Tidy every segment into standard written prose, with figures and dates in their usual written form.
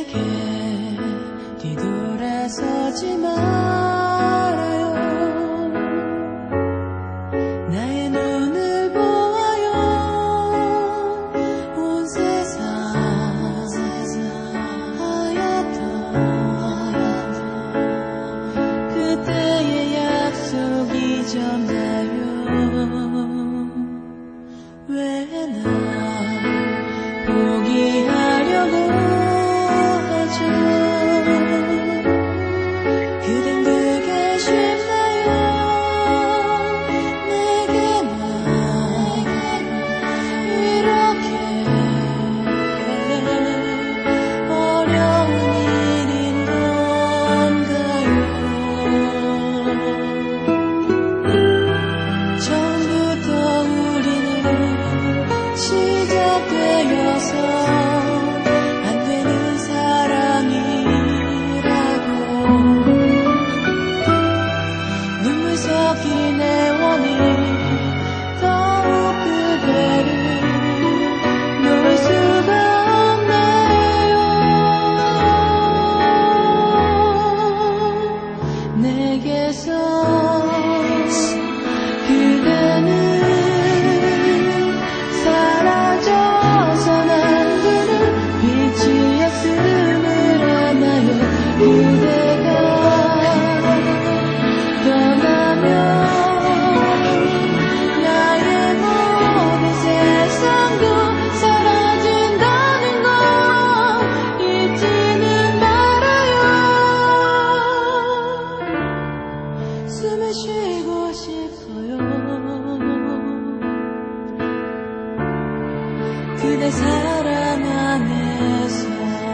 내게 뒤돌아서지 말아요. 나의 눈을 보아요. 온 세상 하얗던 그때의 약속 잊었나요? 왜 날 포기하려고 하죠? 그댄 그게 쉽나요? 내게만 이렇게 어려운 일인 건가요? 처음부터 우리는 시작되어서 안 되는 사랑이라고 눈물 섞인 애원이 더욱 그대를 놓을 수가 없네요. 내게서 그대는 사라져선 안 되는 빛이었음을 아나요? 그대가 떠나면 나의 모든 세상도 사라진다는 걸 잊지는 말아요. 숨을 쉬고 싶어요. 그대 사랑 안에서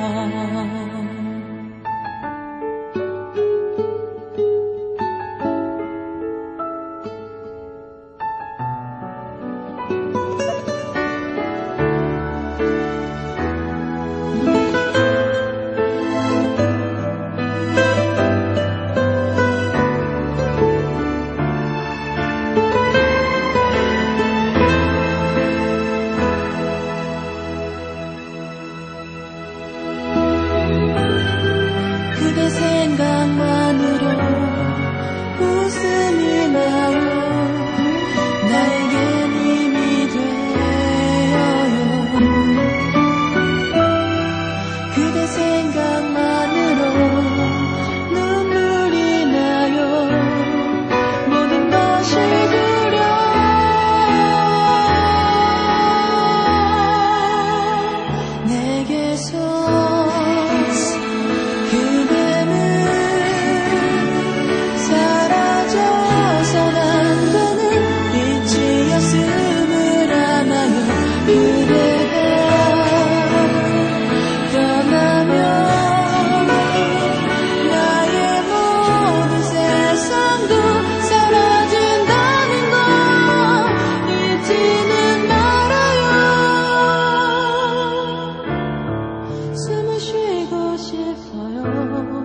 그대 생각만으로 웃음이 나요. 나에겐 힘이 되어요. 그대 생각만으로 눈물이 나요. 모든 것이 두려워. 내게서 그대는 사라져선 안 되는 빛이었음을 아나요? 그대가 떠나면 나의 모든 세상도 사라진다는 걸 잊지는 말아요. 숨을 쉬고 싶어요.